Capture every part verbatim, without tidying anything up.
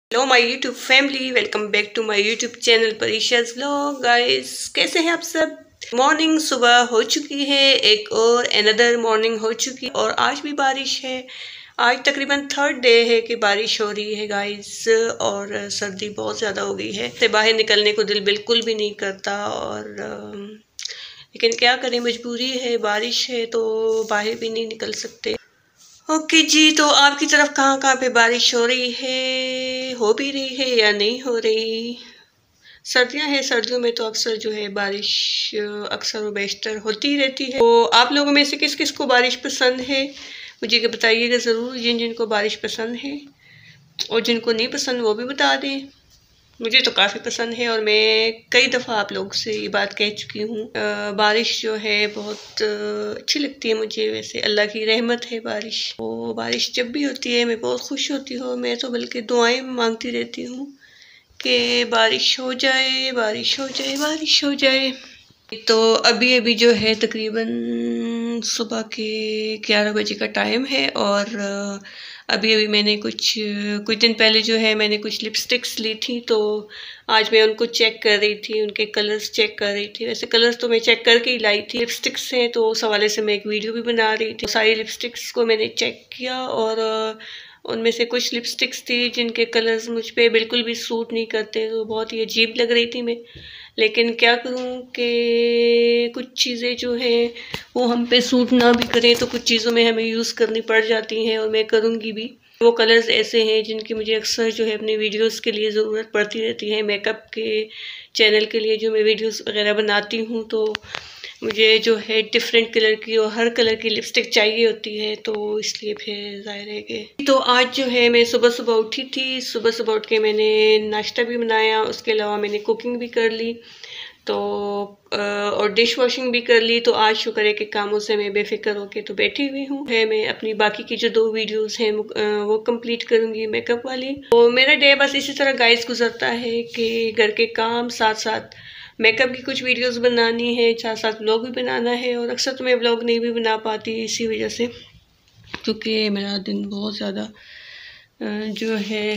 Hello my YouTube family, welcome back to my YouTube channel परीशाज vlog. Guys, कैसे हैं आप सब? मॉर्निंग सुबह हो चुकी है, एक और अनदर मॉर्निंग हो चुकी है और आज भी बारिश है। आज तकरीबन थर्ड डे है कि बारिश हो रही है गाइस, और सर्दी बहुत ज़्यादा हो गई है। से बाहर निकलने को दिल बिल्कुल भी नहीं करता, और लेकिन क्या करें, मजबूरी है। बारिश है तो बाहर भी नहीं निकल सकते। ओके जी, तो आपकी तरफ कहाँ कहाँ पे बारिश हो रही है, हो भी रही है या नहीं हो रही? सर्दियाँ हैं, सर्दियों में तो अक्सर जो है बारिश अक्सर व बेशतर होती रहती है। तो आप लोगों में से किस किस को बारिश पसंद है मुझे बताइएगा ज़रूर। जिन जिनको बारिश पसंद है और जिनको नहीं पसंद वो भी बता दें। मुझे तो काफ़ी पसंद है और मैं कई दफ़ा आप लोगों से ये बात कह चुकी हूँ। बारिश जो है बहुत अच्छी लगती है मुझे। वैसे अल्लाह की रहमत है बारिश। तो बारिश जब भी होती है मैं बहुत खुश होती हूँ। मैं तो बल्कि दुआएं मांगती रहती हूँ कि बारिश हो जाए, बारिश हो जाए, बारिश हो जाए। तो अभी अभी जो है तकरीबन सुबह के ग्यारह बजे का टाइम है, और अभी अभी मैंने कुछ कुछ दिन पहले जो है मैंने कुछ लिपस्टिक्स ली थी। तो आज मैं उनको चेक कर रही थी, उनके कलर्स चेक कर रही थी। वैसे कलर्स तो मैं चेक करके ही लाई थी। लिपस्टिक्स हैं तो उस हवाले से मैं एक वीडियो भी बना रही थी। सारी लिपस्टिक्स को मैंने चेक किया और उनमें से कुछ लिपस्टिक्स थी जिनके कलर्स मुझ पे बिल्कुल भी सूट नहीं करते, तो बहुत ही अजीब लग रही थी मैं। लेकिन क्या करूं कि कुछ चीज़ें जो हैं वो हम पे सूट ना भी करें तो कुछ चीज़ों में हमें यूज़ करनी पड़ जाती हैं, और मैं करूंगी भी। वो कलर्स ऐसे हैं जिनकी मुझे अक्सर जो है अपने वीडियोस के लिए ज़रूरत पड़ती रहती है। मेकअप के चैनल के लिए जो मैं वीडियोस वगैरह बनाती हूँ तो मुझे जो है डिफरेंट कलर की और हर कलर की लिपस्टिक चाहिए होती है, तो इसलिए फिर जाहिर है कि तो आज जो है मैं सुबह सुबह उठी थी। सुबह सुबह उठ के मैंने नाश्ता भी बनाया, उसके अलावा मैंने कुकिंग भी कर ली तो और डिश वॉशिंग भी कर ली। तो आज शुक्र है कि कामों से मैं बेफिक्र होके तो बैठी हुई हूँ। है मैं अपनी बाकी की जो दो वीडियोस हैं वो कंप्लीट करूँगी, मेकअप वाली। तो मेरा डे बस इसी तरह गाइस गुजरता है कि घर के काम साथ साथ मेकअप की कुछ वीडियोस बनानी है, साथ साथ व्लॉग भी बनाना है। और अक्सर तो मैं व्लॉग नहीं भी बना पाती इसी वजह से, क्योंकि मेरा दिन बहुत ज़्यादा जो है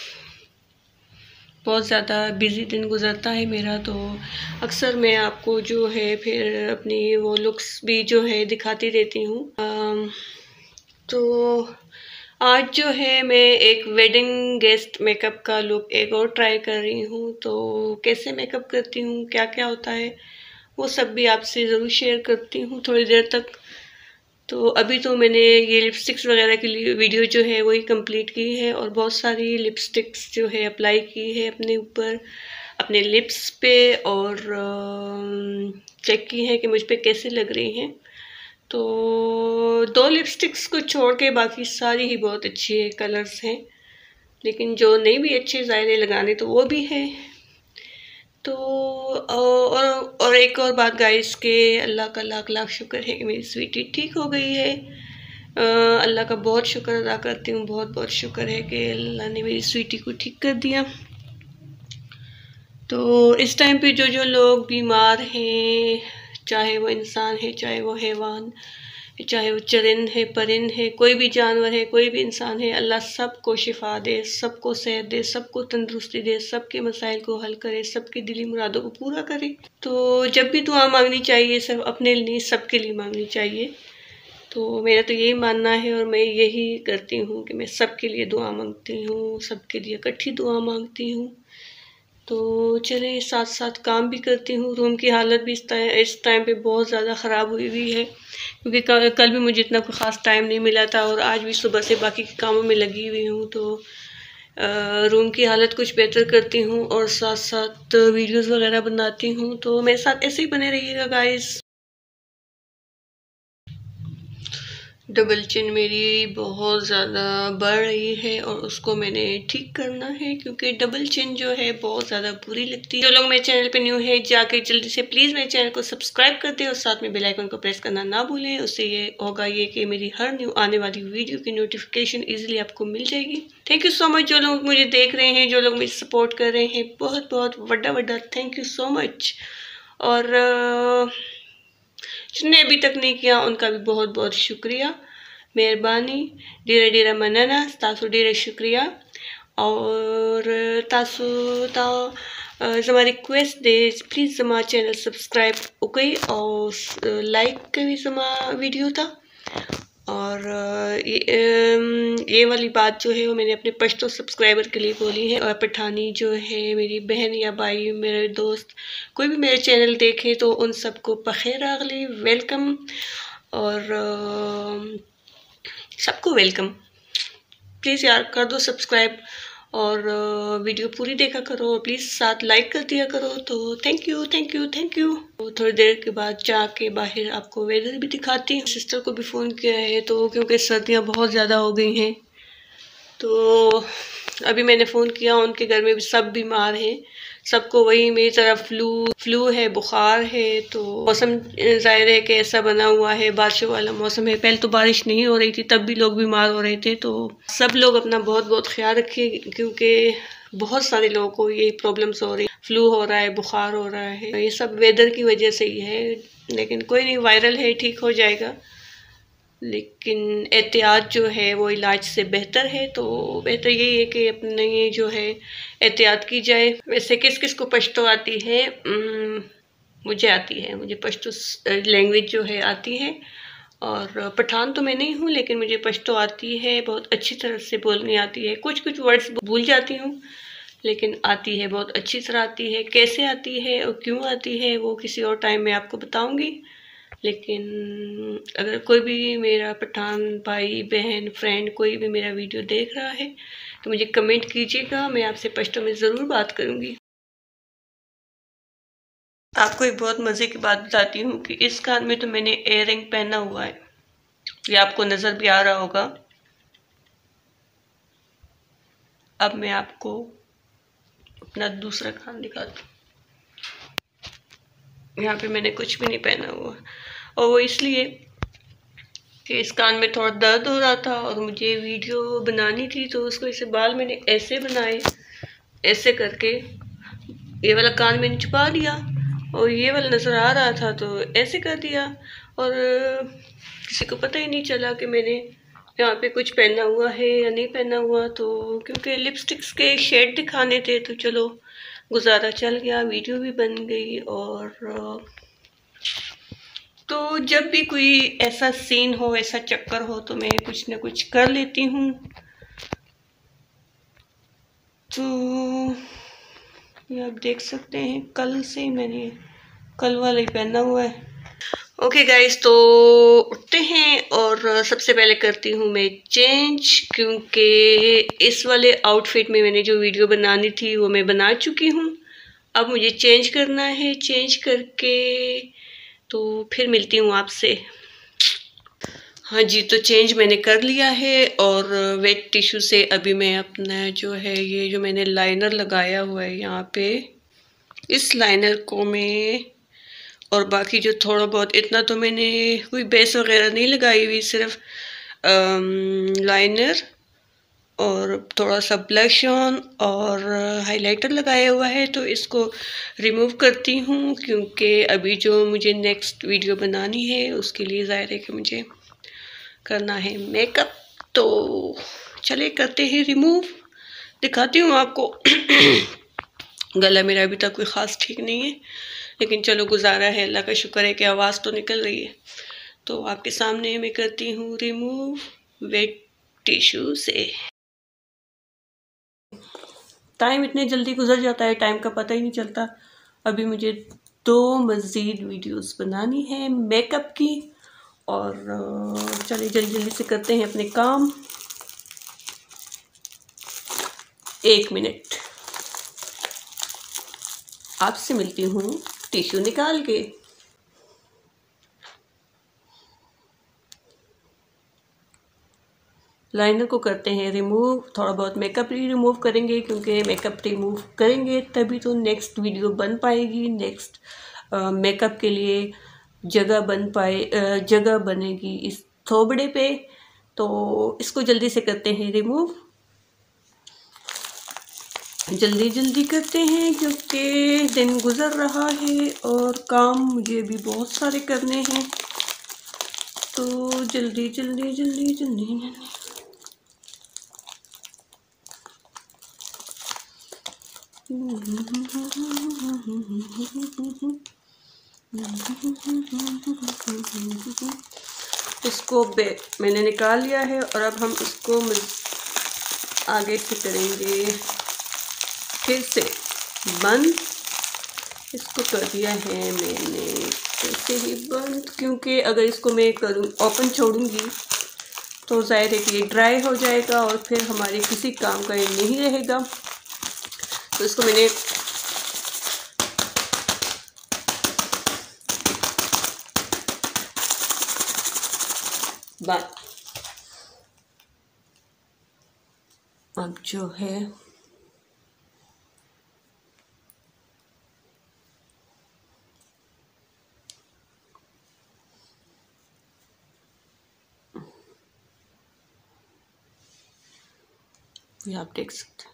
बहुत ज़्यादा बिज़ी दिन गुजरता है मेरा। तो अक्सर मैं आपको जो है फिर अपनी वो लुक्स भी जो है दिखाती रहती हूँ। तो आज जो है मैं एक वेडिंग गेस्ट मेकअप का लुक एक और ट्राई कर रही हूँ। तो कैसे मेकअप करती हूँ, क्या क्या होता है, वो सब भी आपसे ज़रूर शेयर करती हूँ थोड़ी देर तक। तो अभी तो मैंने ये लिपस्टिक्स वगैरह के लिए वीडियो जो है वही कंप्लीट की है, और बहुत सारी लिपस्टिक्स जो है अप्लाई की है अपने ऊपर, अपने लिप्स पे, और चेक की है कि मुझ पे कैसे लग रही हैं। तो दो लिपस्टिक्स को छोड़ के बाकी सारी ही बहुत अच्छी है, कलर्स हैं। लेकिन जो नहीं भी अच्छे ज़ायरे लगाने तो वो भी है। तो और और एक और बात गाइस के अल्लाह का लाख लाख शुक्र है कि मेरी स्वीटी ठीक हो गई है। अल्लाह का बहुत शुक्र अदा करती हूँ, बहुत बहुत शुक्र है कि अल्लाह ने मेरी स्वीटी को ठीक कर दिया। तो इस टाइम पे जो जो लोग बीमार हैं, चाहे वो इंसान है, चाहे वो हैवान, चाहे वो चरिंद है, परिंद है, कोई भी जानवर है, कोई भी इंसान है, अल्लाह सबको शिफा दे, सबको सेहत दे, सबको तंदुरुस्ती दे, सबके मसाइल को हल करे, सबकी दिली मुरादों को पूरा करे। तो जब भी दुआ मांगनी चाहिए सिर्फ अपने लिए, सबके लिए मांगनी चाहिए। तो मेरा तो यही मानना है और मैं यही करती हूँ कि मैं सबके लिए दुआ मांगती हूँ, सबके लिए इकट्ठी दुआ मांगती हूँ। तो चले साथ साथ काम भी करती हूँ। रूम की हालत भी इस टाइम इस टाइम पे बहुत ज़्यादा ख़राब हुई हुई है, क्योंकि कल, कल भी मुझे इतना कोई ख़ास टाइम नहीं मिला था, और आज भी सुबह से बाकी के कामों में लगी हुई हूँ। तो आ, रूम की हालत कुछ बेहतर करती हूँ और साथ साथ वीडियोस वगैरह बनाती हूँ। तो मेरे साथ ऐसे ही बने रहिएगा गाइस। डबल चिन मेरी बहुत ज़्यादा बढ़ रही है और उसको मैंने ठीक करना है, क्योंकि डबल चिन जो है बहुत ज़्यादा बुरी लगती है। जो लोग मेरे चैनल पे न्यू है जाके जल्दी से प्लीज़ मेरे चैनल को सब्सक्राइब कर दें और साथ में बेल आइकन को प्रेस करना ना भूलें। उससे ये होगा ये कि मेरी हर न्यू आने वाली वीडियो की नोटिफिकेशन ईजिली आपको मिल जाएगी। थैंक यू सो मच जो लोग मुझे देख रहे हैं, जो लोग मुझे सपोर्ट कर रहे हैं, बहुत बहुत वड्डा वड्डा थैंक यू सो मच। और जिसने अभी तक नहीं किया उनका भी बहुत बहुत शुक्रिया, मेहरबानी, डेरा डेरा मनाना, तासु डेरा शुक्रिया। और तासु ता ज़मा रिक्वेस्ट दे प्लीज़ ज़मा चैनल सब्सक्राइब उकई और लाइक कवी ज़मा वीडियो था। और ये, ये वाली बात जो है वो मैंने अपने पश्तो सब्सक्राइबर के लिए बोली है। और पठानी जो है मेरी बहन या भाई, मेरे दोस्त, कोई भी मेरे चैनल देखे तो उन सबको बखैर अगली वेलकम और सबको वेलकम। प्लीज़ यार कर दो सब्सक्राइब और वीडियो पूरी देखा करो, प्लीज़ साथ लाइक कर दिया करो। तो thank you thank you thank you. तो थोड़ी देर के बाद जाके बाहर आपको वेदर भी दिखाती हूँ। सिस्टर को भी फ़ोन किया है तो क्योंकि सर्दियाँ बहुत ज़्यादा हो गई हैं तो अभी मैंने फ़ोन किया, उनके घर में भी सब बीमार हैं, सबको वही मेरी तरह फ्लू फ्लू है, बुखार है। तो मौसम ज़ाहिर है कि ऐसा बना हुआ है, बारिशों वाला मौसम है। पहले तो बारिश नहीं हो रही थी तब भी लोग बीमार हो रहे थे। तो सब लोग अपना बहुत बहुत ख्याल रखिए क्योंकि बहुत सारे लोगों को ये प्रॉब्लम्स हो रही, फ्लू हो रहा है, बुखार हो रहा है, ये सब वेदर की वजह से ही है। लेकिन कोई नहीं, वायरल है, ठीक हो जाएगा। लेकिन एहतियात जो है वो इलाज से बेहतर है। तो बेहतर यही है कि अपने जो है एहतियात की जाए। वैसे किस किस को पश्तो आती है? मुझे आती है, मुझे पश्तो लैंग्वेज जो है आती है। और पठान तो मैं नहीं हूँ लेकिन मुझे पश्तो आती है, बहुत अच्छी तरह से बोलनी आती है। कुछ कुछ वर्ड्स भूल जाती हूँ लेकिन आती है, बहुत अच्छी तरह आती है। कैसे आती है और क्यों आती है वो किसी और टाइम में आपको बताऊँगी। लेकिन अगर कोई भी मेरा पठान भाई बहन फ्रेंड कोई भी मेरा वीडियो देख रहा है तो मुझे कमेंट कीजिएगा, मैं आपसे पश्तो में ज़रूर बात करूँगी। आपको एक बहुत मज़े की बात बताती हूँ कि इस कान में तो मैंने एयर रिंग पहना हुआ है, ये आपको नज़र भी आ रहा होगा। अब मैं आपको अपना दूसरा कान दिखाती हूँ। यहाँ पे मैंने कुछ भी नहीं पहना हुआ और वो इसलिए कि इस कान में थोड़ा दर्द हो रहा था और मुझे वीडियो बनानी थी तो उसको ऐसे बाल मैंने ऐसे बनाए, ऐसे करके ये वाला कान मैंने छुपा दिया और ये वाला नज़र आ रहा था तो ऐसे कर दिया और किसी को पता ही नहीं चला कि मैंने यहाँ पे कुछ पहना हुआ है या नहीं पहना हुआ। तो क्योंकि लिपस्टिक्स के शेड दिखाने थे तो चलो गुजारा चल गया, वीडियो भी बन गई। और तो जब भी कोई ऐसा सीन हो, ऐसा चक्कर हो तो मैं कुछ ना कुछ कर लेती हूँ। तो ये आप देख सकते हैं कल से मैंने कल वाला ही पहना हुआ है। ओके गाइस, तो उठते हैं और सबसे पहले करती हूँ मैं चेंज क्योंकि इस वाले आउटफिट में मैंने जो वीडियो बनानी थी वो मैं बना चुकी हूँ। अब मुझे चेंज करना है, चेंज करके तो फिर मिलती हूँ आपसे। हाँ जी, तो चेंज मैंने कर लिया है और वेट टिश्यू से अभी मैं अपना जो है ये जो मैंने लाइनर लगाया हुआ है यहाँ पे, इस लाइनर को मैं और बाकी जो थोड़ा बहुत, इतना तो मैंने कोई बेस वगैरह नहीं लगाई हुई, सिर्फ लाइनर और थोड़ा सा ब्लश ऑन और हाइलाइटर लगाया हुआ है। तो इसको रिमूव करती हूँ क्योंकि अभी जो मुझे नेक्स्ट वीडियो बनानी है उसके लिए ज़ाहिर है कि मुझे करना है मेकअप। तो चले करते हैं रिमूव, दिखाती हूँ आपको। गला मेरा अभी तक कोई ख़ास ठीक नहीं है लेकिन चलो गुजारा है, अल्लाह का शुक्र है कि आवाज़ तो निकल रही है। तो आपके सामने मैं करती हूँ रिमूव वेट टिश्यू से। टाइम इतने जल्दी गुजर जाता है, टाइम का पता ही नहीं चलता। अभी मुझे दो मज़ीद वीडियोस बनानी है मेकअप की और चलिए जल्दी जल्दी से करते हैं अपने काम। एक मिनट, आपसे मिलती हूँ टिश्यू निकाल के। लाइनर को करते हैं रिमूव, थोड़ा बहुत मेकअप भी रिमूव करेंगे क्योंकि मेकअप रिमूव करेंगे तभी तो नेक्स्ट वीडियो बन पाएगी, नेक्स्ट मेकअप के लिए जगह बन पाए जगह बनेगी इस थोबड़े पे। तो इसको जल्दी से करते हैं रिमूव, जल्दी जल्दी करते हैं क्योंकि दिन गुजर रहा है और काम मुझे भी बहुत सारे करने हैं। तो जल्दी जल्दी जल्दी जल्दी जल्दी इसको बे मैंने निकाल लिया है और अब हम इसको आगे से करेंगे फिर से बंद। इसको कर दिया है मैंने ऐसे ही बंद, क्योंकि अगर इसको मैं करूँ ओपन छोड़ूंगी तो ज़ाहिर है कि ये ड्राई हो जाएगा और फिर हमारे किसी काम का ये नहीं रहेगा। तो इसको मैंने बात अब जो है ये आप देख सकते हैं।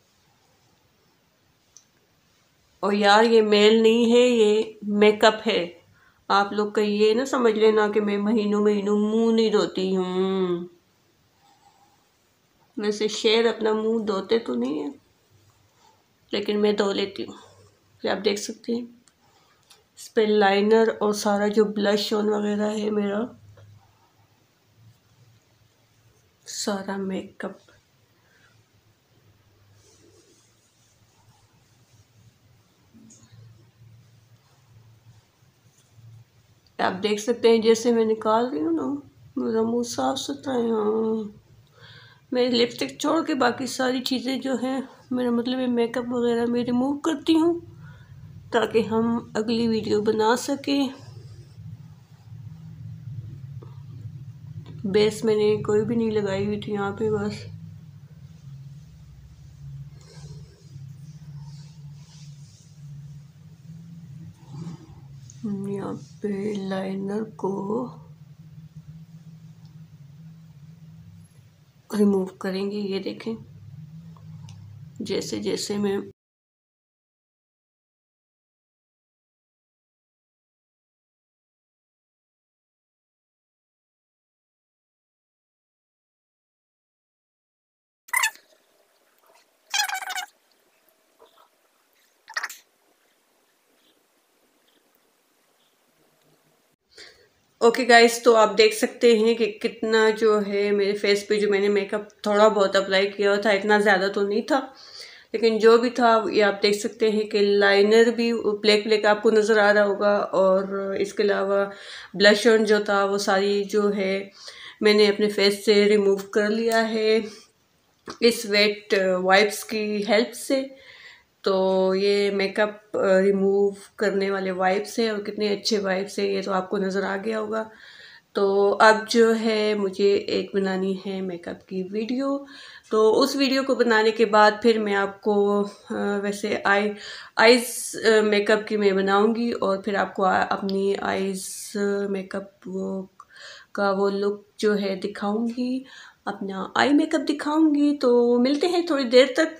और यार ये मेल नहीं है, ये मेकअप है। आप लोग का ये ना समझ लेना कि मैं महीनों महीनों मुंह नहीं धोती हूँ। वैसे शेर अपना मुंह धोते तो नहीं है, लेकिन मैं धो लेती हूँ। ये आप देख सकते हैं इस पे लाइनर और सारा जो ब्लश ऑन वगैरह है मेरा सारा मेकअप। आप देख सकते हैं जैसे मैं निकाल रही हूँ ना, मेरा मुंह साफ सुथरा है। हाँ, मैं लिपस्टिक छोड़ के बाकी सारी चीज़ें जो हैं, मेरा मतलब है मेकअप वगैरह मैं रिमूव करती हूँ ताकि हम अगली वीडियो बना सकें। बेस मैंने कोई भी नहीं लगाई हुई थी यहाँ पे, बस यहाँ पे लाइनर को रिमूव करेंगे। ये देखें जैसे जैसे मैं ओके गाइस, तो आप देख सकते हैं कि कितना जो है मेरे फेस पे जो मैंने मेकअप थोड़ा बहुत अप्लाई किया था, इतना ज़्यादा तो नहीं था, लेकिन जो भी था ये आप देख सकते हैं कि लाइनर भी ब्लैक ब्लैक आपको नज़र आ रहा होगा। और इसके अलावा ब्लश ऑन जो था वो सारी जो है मैंने अपने फेस से रिमूव कर लिया है इस वेट वाइप्स की हेल्प से। तो ये मेकअप रिमूव करने वाले वाइप्स है और कितने अच्छे वाइप्स है ये तो आपको नज़र आ गया होगा। तो अब जो है मुझे एक बनानी है मेकअप की वीडियो, तो उस वीडियो को बनाने के बाद फिर मैं आपको वैसे आई आइज़ मेकअप की मैं बनाऊंगी और फिर आपको अपनी आइज़ मेकअप वो का वो लुक जो है दिखाऊंगी, अपना आई मेकअप दिखाऊंगी। तो मिलते हैं थोड़ी देर तक।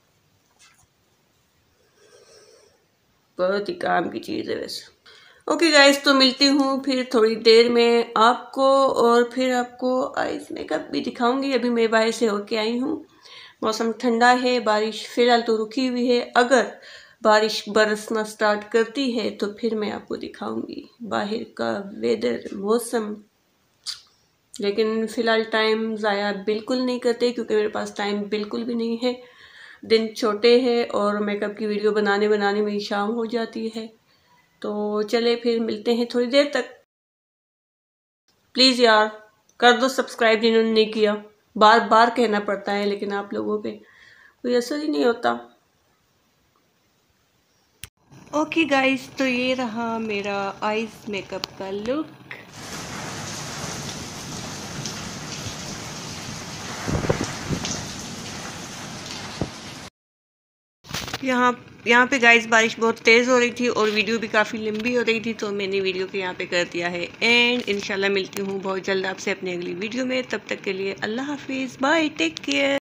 बहुत ही काम की चीज़ है वैसे। ओके गाइस, तो मिलती हूँ फिर थोड़ी देर में आपको, और फिर आपको आइस मेकअप भी दिखाऊंगी। अभी मैं बाहर से होके आई हूँ, मौसम ठंडा है, बारिश फिलहाल तो रुकी हुई है। अगर बारिश बरसना स्टार्ट करती है तो फिर मैं आपको दिखाऊंगी बाहर का वेदर, मौसम। लेकिन फ़िलहाल टाइम ज़ाया बिल्कुल नहीं करते क्योंकि मेरे पास टाइम बिल्कुल भी नहीं है। दिन छोटे हैं और मेकअप की वीडियो बनाने बनाने में ही शाम हो जाती है। तो चले फिर मिलते हैं थोड़ी देर तक। प्लीज़ यार कर दो सब्सक्राइब जिन्होंने नहीं किया, बार बार कहना पड़ता है लेकिन आप लोगों पे कोई असर ही नहीं होता। ओके गाइस, तो ये रहा मेरा आइज मेकअप का लुक। यहाँ यहाँ पे गाइस बारिश बहुत तेज़ हो रही थी और वीडियो भी काफ़ी लंबी हो रही थी, तो मैंने वीडियो को यहाँ पे कर दिया है एंड। इंशाल्लाह मिलती हूँ बहुत जल्द आपसे अपनी अगली वीडियो में। तब तक के लिए अल्लाह हाफिज़, बाय, टेक केयर।